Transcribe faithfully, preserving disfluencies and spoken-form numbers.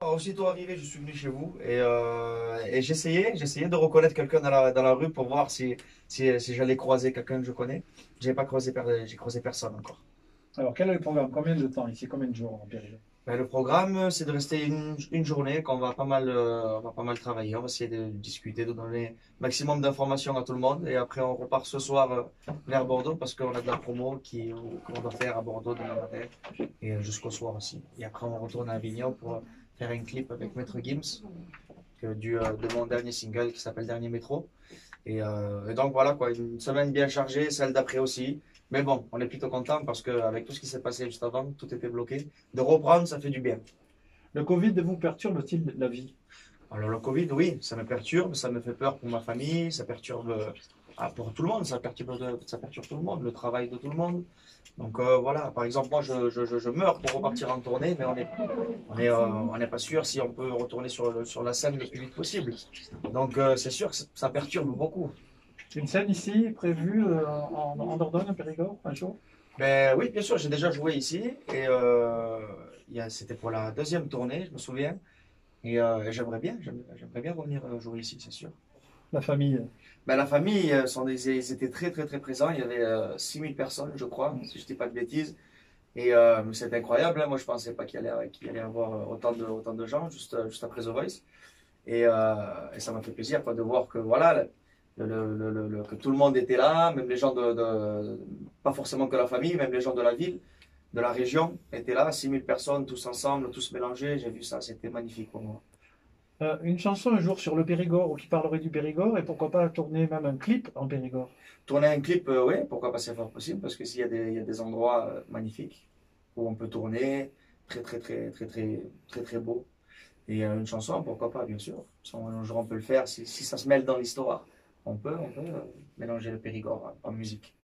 Aussitôt arrivé, je suis venu chez vous et, euh, et j'essayais, j'essayais de reconnaître quelqu'un dans la, dans la rue pour voir si, si, si j'allais croiser quelqu'un que je connais. J'ai pas croisé, per- j'ai croisé personne encore. Alors, quel est le programme? Combien de temps ici? Combien de jours en Périgord? Ben, le programme, c'est de rester une, une journée qu'on va pas mal, euh, on va pas mal travailler. On va essayer de discuter, de donner maximum d'informations à tout le monde et après on repart ce soir euh, vers Bordeaux parce qu'on a de la promo qui, qu'on doit faire à Bordeaux demain matin et euh, jusqu'au soir aussi. Et après on retourne à Avignon pour faire un clip avec Maître Gims que du, euh, de mon dernier single qui s'appelle Dernier Métro. Et, euh, et donc voilà quoi, une semaine bien chargée, celle d'après aussi. Mais bon, on est plutôt content parce qu'avec tout ce qui s'est passé juste avant, tout était bloqué. De reprendre, ça fait du bien. Le Covid vous perturbe-t-il la vie? Alors le Covid, oui, ça me perturbe, ça me fait peur pour ma famille, ça perturbe euh, ah, pour tout le monde, ça perturbe, de- ça perturbe tout le monde, le travail de tout le monde. Donc euh, voilà, par exemple, moi je, je, je, je meurs pour repartir en tournée, mais on n'est on est, euh, on n'est pas sûr si on peut retourner sur, le- sur la scène le plus vite possible. Donc euh, c'est sûr que ça ça perturbe beaucoup. Une scène ici prévue euh, en, en Dordogne, en Périgord, un jour? Mais oui, bien sûr, j'ai déjà joué ici et euh, il y a- c'était pour la deuxième tournée, je me souviens. Et euh, j'aimerais bien, j'aimerais j'aimerais bien revenir euh, jouer ici, c'est sûr. La famille. Ben, la famille, euh, sont des- ils étaient très très très présents. Il y avait euh, six mille personnes, je crois, si je ne dis pas de bêtises. Et euh, c'était incroyable, hein. Moi, je pensais pas qu'il y allait, qu'il y allait y avoir euh, autant de, autant de gens juste, euh, juste après The Voice. Et, euh, et ça m'a fait plaisir quoi, de voir que voilà, le, le- le- le- le- que tout le monde était là, même les gens de, de- pas forcément que la famille, même les gens de la ville, de la région étaient là, six mille personnes, tous ensemble, tous mélangés. J'ai vu ça, c'était magnifique pour moi. Euh, une chanson un jour sur le Périgord ou qui parlerait du Périgord et pourquoi pas tourner même un clip en Périgord. Tourner un clip, euh, oui, pourquoi pas, c'est fort possible, parce que s'il y a des, il y a des endroits euh, magnifiques où on peut tourner, très très très très très très très beau. Et euh, une chanson, pourquoi pas, bien sûr. Si on, un jour on peut le faire, si, si ça se mêle dans l'histoire, on peut, on peut euh, mélanger le Périgord en en musique.